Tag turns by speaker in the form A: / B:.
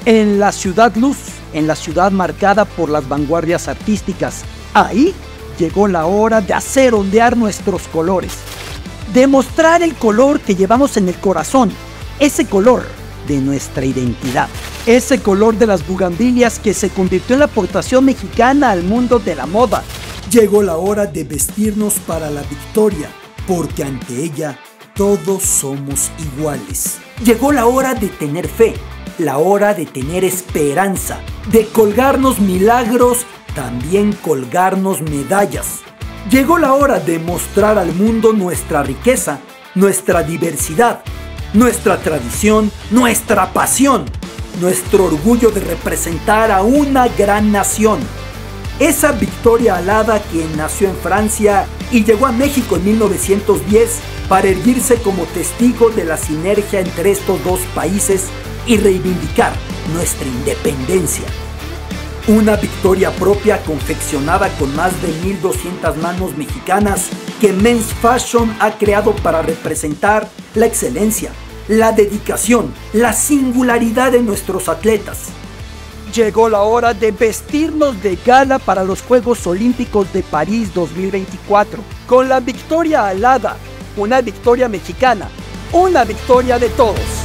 A: En la ciudad luz, en la ciudad marcada por las vanguardias artísticas, ahí llegó la hora de hacer ondear nuestros colores, de mostrar el color que llevamos en el corazón, ese color de nuestra identidad, ese color de las bugambilias que se convirtió en la aportación mexicana al mundo de la moda.
B: Llegó la hora de vestirnos para la victoria, porque ante ella todos somos iguales. Llegó la hora de tener fe, la hora de tener esperanza, de colgarnos milagros, también colgarnos medallas. Llegó la hora de mostrar al mundo nuestra riqueza, nuestra diversidad, nuestra tradición, nuestra pasión, nuestro orgullo de representar a una gran nación. Esa Victoria Alada, quien nació en Francia y llegó a México en 1910 para erguirse como testigo de la sinergia entre estos dos países y reivindicar nuestra independencia. Una victoria propia confeccionada con más de 1200 manos mexicanas que Men's Fashion ha creado para representar la excelencia, la dedicación, la singularidad de nuestros atletas.
A: Llegó la hora de vestirnos de gala para los Juegos Olímpicos de París 2024, con la Victoria Alada, una victoria mexicana, una victoria de todos.